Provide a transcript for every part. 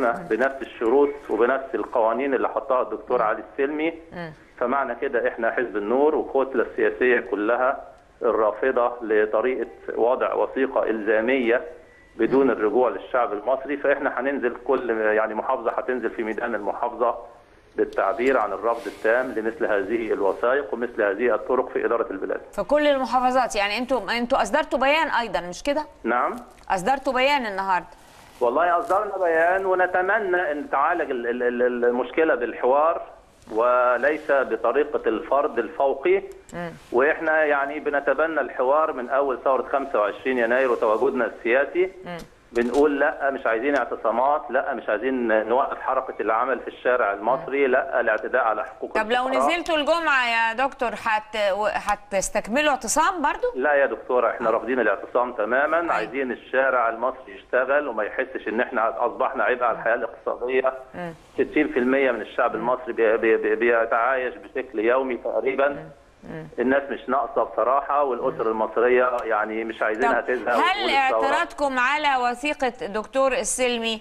قائمة بنفس الشروط وبنفس القوانين اللي حطها الدكتور علي السلمي. فمعنى كده احنا حزب النور والكتلة السياسية كلها الرافضة لطريقة وضع وثيقة إلزامية بدون الرجوع للشعب المصري، فاحنا هننزل كل يعني محافظة هتنزل في ميدان المحافظة للتعبير عن الرفض التام لمثل هذه الوثائق ومثل هذه الطرق في إدارة البلاد. في كل المحافظات. يعني انتوا أصدرتوا بيان أيضا مش كده؟ نعم. أصدرتوا بيان النهارده. والله أصدرنا بيان ونتمنى أن تعالج المشكلة بالحوار وليس بطريقة الفرض الفوقي. وإحنا يعني بنتبنى الحوار من أول ثورة 25 يناير وتواجدنا السياسي. بنقول لا مش عايزين اعتصامات، لا مش عايزين نوقف حركة العمل في الشارع المصري، لا الاعتداء على حقوق طب لو نزلتوا الجمعة يا دكتور هتستكملوا اعتصام برضو؟ لا يا دكتورة، احنا رافضين الاعتصام تماما. عايزين الشارع المصري يشتغل وما يحسش ان احنا اصبحنا عبء على الحياة الاقتصادية. 60% من الشعب المصري بيتعايش بشكل يومي تقريبا. الناس مش ناقصه بصراحه، والاسر المصريه يعني مش عايزينها تزهق. هل اعتراضكم على وثيقه الدكتور السلمي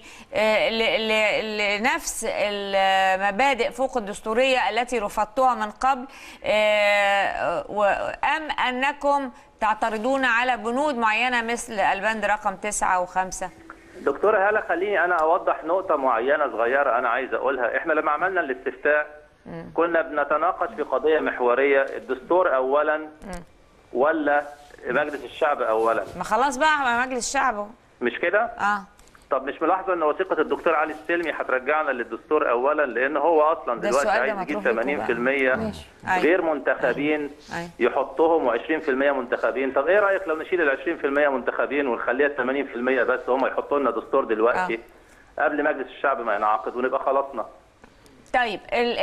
لنفس المبادئ فوق الدستوريه التي رفضتوها من قبل، ام انكم تعترضون على بنود معينه مثل البند رقم 9 و5؟ دكتوره هاله، خليني انا اوضح نقطه معينه صغيره انا عايز اقولها. احنا لما عملنا الاستفتاء كنا بنتناقش في قضية محورية، الدستور أولا ولا مجلس الشعب أولا؟ ما خلاص بقى مجلس الشعب مش كده؟ طب مش ملاحظة أن وثيقة الدكتور علي السلمي هترجعنا للدستور أولا، لأن هو أصلا دلوقتي عايز يجيب 80% غير منتخبين يحطهم و20% منتخبين. طب إيه رأيك لو نشيل ال 20% منتخبين ونخليها 80% بس هم يحطوا لنا دستور دلوقتي قبل مجلس الشعب ما ينعقد ونبقى خلصنا؟ طيب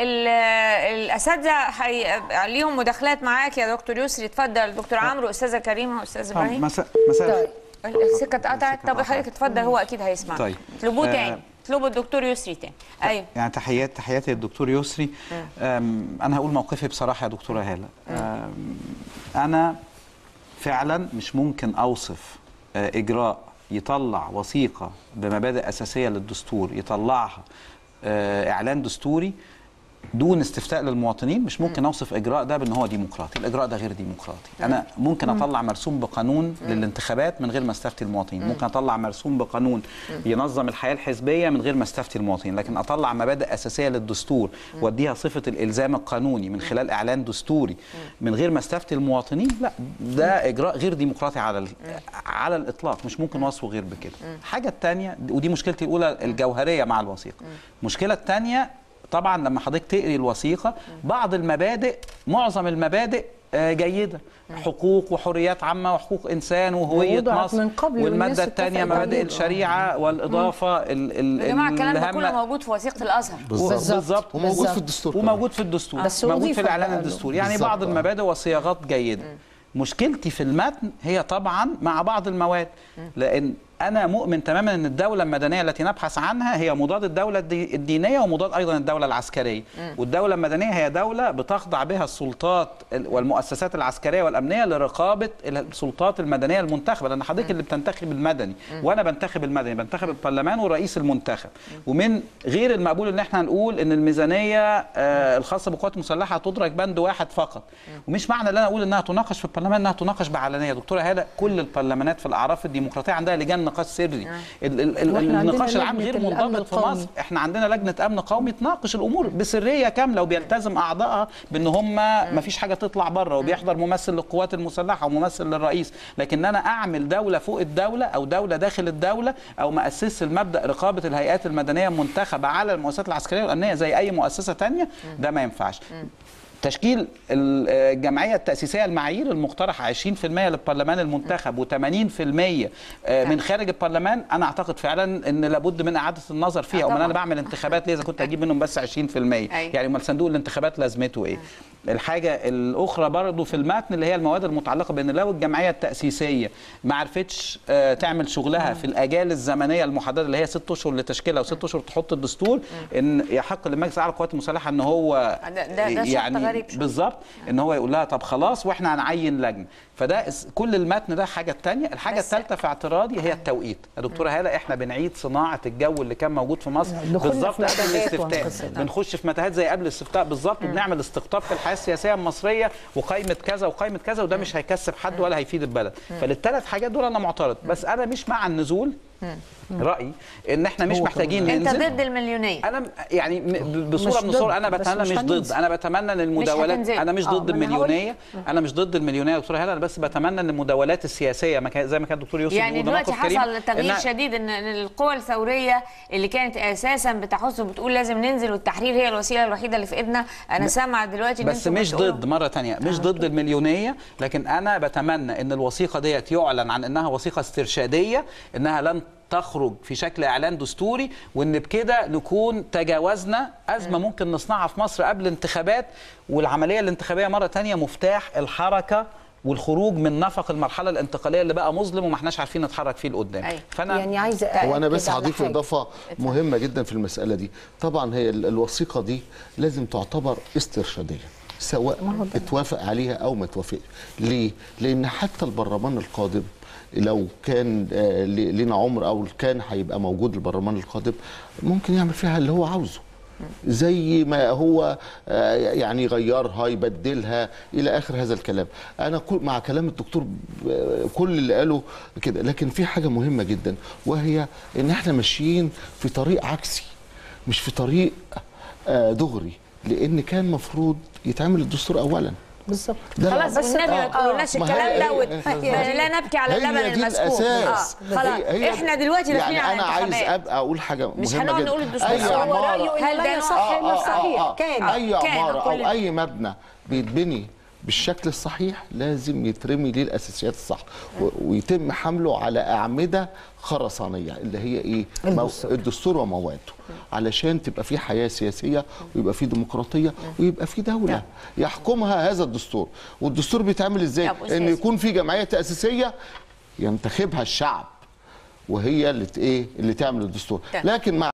الاساتذه ليهم مداخلات معاك يا دكتور يسري. اتفضل دكتور عمرو، استاذه كريمه واستاذ ابراهيم. طيب السكه اتقطعت. طب حضرتك اتفضل، هو اكيد هيسمع. طيب اطلبوه تاني، اطلبوا الدكتور يسري تاني. ايوه يعني تحياتي للدكتور يسري. انا هقول موقفي بصراحه يا دكتوره هاله. انا فعلا مش ممكن اوصف اجراء يطلع وثيقه بمبادئ اساسيه للدستور، يطلعها اعلان دستوري دون استفتاء للمواطنين. مش ممكن اوصف اجراء ده بان هو ديمقراطي، الاجراء ده غير ديمقراطي. انا ممكن اطلع مرسوم بقانون للانتخابات من غير ما استفتي المواطنين، ممكن اطلع مرسوم بقانون ينظم الحياه الحزبيه من غير ما استفتي المواطنين، لكن اطلع مبادئ اساسيه للدستور واديها صفه الالزام القانوني من خلال اعلان دستوري من غير ما استفتي المواطنين، لا ده اجراء غير ديمقراطي على الاطلاق. مش ممكن وصفه غير بكده. الحاجه الثانيه، ودي مشكلتي الاولى الجوهريه مع الوثيقه. المشكله الثانيه طبعا لما حضرتك تقري الوثيقه، بعض المبادئ، معظم المبادئ جيده، حقوق وحريات عامه وحقوق انسان وهويه مصر، والماده الثانيه مبادئ الشريعه والاضافه يا جماعه الكلام ده كله موجود في وثيقه الازهر. بالظبط، وموجود في الدستور، وموجود في الدستور، موجود في الاعلان الدستوري. يعني بعض المبادئ وصياغات جيده. مشكلتي في المتن هي طبعا مع بعض المواد، لان أنا مؤمن تماما أن الدولة المدنية التي نبحث عنها هي مضاد الدولة الدينية ومضاد أيضا الدولة العسكرية. والدولة المدنية هي دولة بتخضع بها السلطات والمؤسسات العسكرية والأمنية لرقابة السلطات المدنية المنتخبة، لأن حضرتك اللي بتنتخب المدني وأنا بنتخب المدني، بنتخب البرلمان ورئيس المنتخب. ومن غير المقبول أن احنا نقول أن الميزانية الخاصة بالقوات المسلحة تدرج بند واحد فقط. ومش معنى أن أنا أقول أنها تناقش في البرلمان أنها تناقش بعلنية. دكتورة هالة، كل البرلمانات في الأعراف الديمقراطية عندها لجان نقاش سري. النقاش العام غير منضبط في مصر. احنا عندنا لجنه امن قومي تناقش الامور بسريه كامله، وبيلتزم اعضائها بان هم ما فيش حاجه تطلع بره، وبيحضر ممثل للقوات المسلحه وممثل للرئيس. لكن انا اعمل دوله فوق الدوله او دوله داخل الدوله، او ما اسس المبدا رقابه الهيئات المدنيه المنتخبه على المؤسسات العسكريه والامنيه زي اي مؤسسه ثانيه، ده ما ينفعش. تشكيل الجمعية التأسيسية، المعايير المقترحة 20% للبرلمان المنتخب و80% من خارج البرلمان، أنا أعتقد فعلا أن لابد من إعادة النظر فيها. ومن أنا بعمل انتخابات ليه إذا كنت أجيب منهم بس 20%؟ يعني أمال صندوق الانتخابات لازمته إيه؟ الحاجة الأخرى برضو في المتن اللي هي المواد المتعلقة بأن لو الجمعية التأسيسية ما عرفتش تعمل شغلها في الأجال الزمنية المحددة اللي هي 6 أشهر لتشكيلها و6 أشهر تحط الدستور، إن يحق للمجلس الأعلى للقوات المسلحة أن هو ده يعني بالظبط ان هو يقول لها طب خلاص واحنا هنعين لجنه. فده كل المتن ده حاجه ثانيه. الحاجه الثالثه في اعتراضي هي التوقيت. يا دكتوره هاله احنا بنعيد صناعه الجو اللي كان موجود في مصر بالظبط قبل الاستفتاء، بنخش في متاهات زي قبل الاستفتاء بالظبط، وبنعمل استقطاب في الحياه السياسيه المصريه وقائمه كذا وقائمه كذا، وده مش هيكسب حد ولا هيفيد البلد. فللثلاث حاجات دول انا معترض، بس انا مش مع النزول. رأيي ان احنا مش محتاجين ننزل. انت ضد المليونيه؟ انا يعني بصوره من الصور انا بتمنى مش ضد، انا بتمنى ان المداولات، انا مش ضد المليونيه، انا مش ضد المليونيه يا دكتوره هاله، انا بس بتمنى ان المداولات السياسيه زي ما كان الدكتور يوسف يعني دلوقتي حصل تغيير شديد ان القوى الثوريه اللي كانت اساسا بتحث وبتقول لازم ننزل والتحرير هي الوسيله الوحيده اللي في ايدنا، انا سامعه دلوقتي بس مش ضد مره ثانيه، مش ضد المليونيه، لكن انا بتمنى ان الوثيقه ديت يعلن عن انها وثيقه استرشاديه، انها لن تخرج في شكل اعلان دستوري، وان بكده نكون تجاوزنا ازمه ممكن نصنعها في مصر قبل انتخابات، والعمليه الانتخابيه مره ثانيه مفتاح الحركه والخروج من نفق المرحله الانتقاليه اللي بقى مظلم وما احناش عارفين نتحرك فيه لقدام. فانا يعني عايزه وانا بس هضيف اضافه مهمه جدا في المساله دي. طبعا هي الوثيقه دي لازم تعتبر استرشاديه سواء اتوافق عليها او ما اتوافقش. ليه؟ لان حتى البرلمان القادم لو كان لنا عمر او كان هيبقى موجود البرلمان القادم ممكن يعمل فيها اللي هو عاوزه زي ما هو يعني يغيرها يبدلها الى اخر هذا الكلام. انا مع كلام الدكتور كل اللي قاله كده، لكن في حاجه مهمه جدا وهي ان احنا ماشيين في طريق عكسي مش في طريق دغري، لان كان مفروض يتعمل الدستور اولا. بالظبط. خلاص والنبي ما تقولناش الكلام ده، لا نبكي على اللبن المسكوب. خلاص احنا دلوقتي داخلين على انا عايز ابقى اقول حاجه مهمه مش هنقعد نقول الدستور هو رايه هل ده صح؟ كان اي عماره او اي مبنى بيتبني بالشكل الصحيح لازم يترمي ليه الاساسيات الصح ويتم حمله على اعمده خرسانيه اللي هي ايه؟ الدستور ومواده، علشان تبقى في حياه سياسيه ويبقى في ديمقراطيه ويبقى في دوله يحكمها هذا الدستور. والدستور بيتعمل ازاي؟ ان يكون في جمعيه تاسيسيه ينتخبها الشعب وهي اللي تعمل الدستور، لكن مع